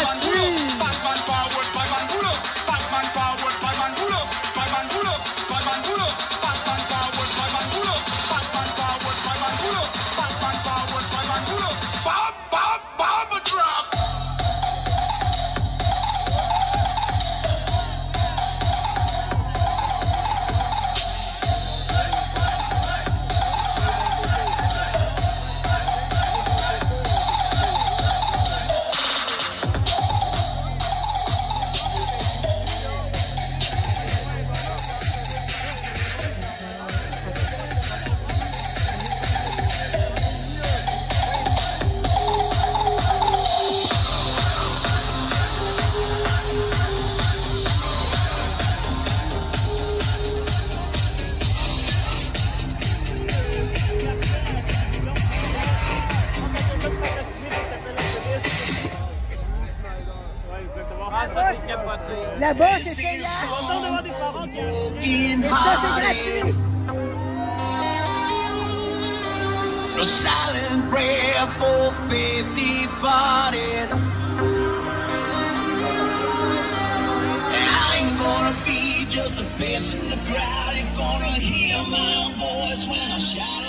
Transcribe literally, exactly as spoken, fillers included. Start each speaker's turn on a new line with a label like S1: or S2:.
S1: Là-bas, c'est payant. On entend devant des parents qui... Et ça, c'est gratuit.
S2: No silent prayer for faith departed. I ain't gonna be just a face in the crowd. You're gonna hear my voice when I shout.